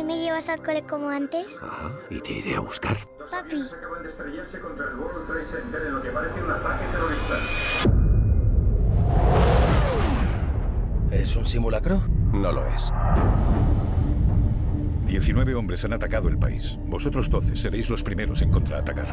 me llevas al cole como antes? Ah, y te iré a buscar. Papi. Acaban de estrellarse contra el World Trade Center en lo que parece un ataque terrorista. ¿Es un simulacro? No lo es. 19 hombres han atacado el país. Vosotros 12 seréis los primeros en contraatacar.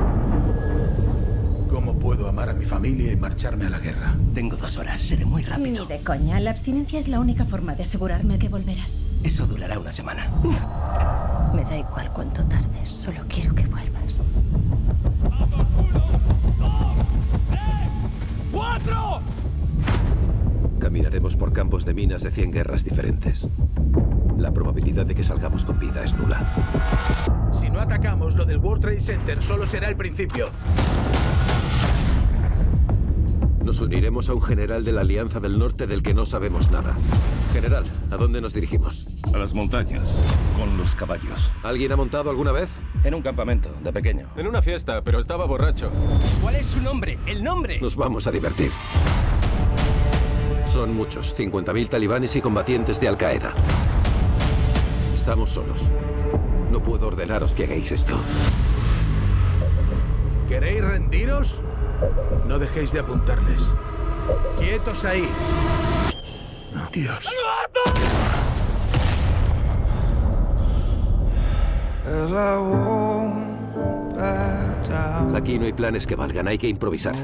¿Cómo puedo amar a mi familia y marcharme a la guerra? Tengo 2 horas, seré muy rápido. Ni de coña, la abstinencia es la única forma de asegurarme que volverás. Eso durará una semana. Me da igual cuánto tardes, solo quiero que vuelvas. ¡Vamos! 1, 2, 3, 4. Caminaremos por campos de minas de 100 guerras diferentes. La probabilidad de que salgamos con vida es nula. Si no atacamos, lo del World Trade Center solo será el principio. Nos uniremos a un general de la Alianza del Norte del que no sabemos nada. General, ¿a dónde nos dirigimos? A las montañas, con los caballos. ¿Alguien ha montado alguna vez? En un campamento, de pequeño. En una fiesta, pero estaba borracho. ¿Cuál es su nombre? ¡El nombre! Nos vamos a divertir. Son muchos, 50.000 talibanes y combatientes de Al-Qaeda. Estamos solos. No puedo ordenaros que hagáis esto. ¿Queréis rendiros? No dejéis de apuntarles. ¡Quietos ahí! Oh, Dios. Aquí no hay planes que valgan, hay que improvisar.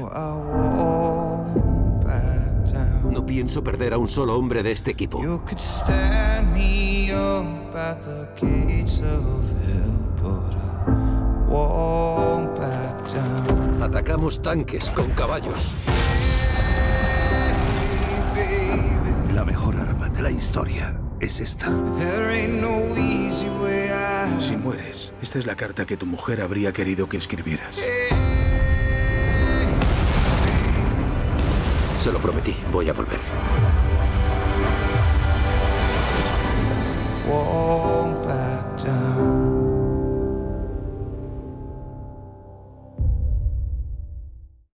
No pienso perder a un solo hombre de este equipo. Atacamos tanques con caballos. La mejor arma de la historia es esta. Si mueres, esta es la carta que tu mujer habría querido que escribieras. Se lo prometí, voy a volver.